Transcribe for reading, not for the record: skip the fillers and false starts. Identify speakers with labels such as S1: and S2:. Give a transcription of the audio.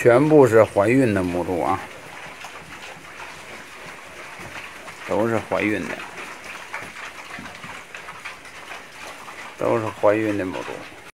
S1: 全部是怀孕的母猪啊，都是怀孕的，都是怀孕的母猪。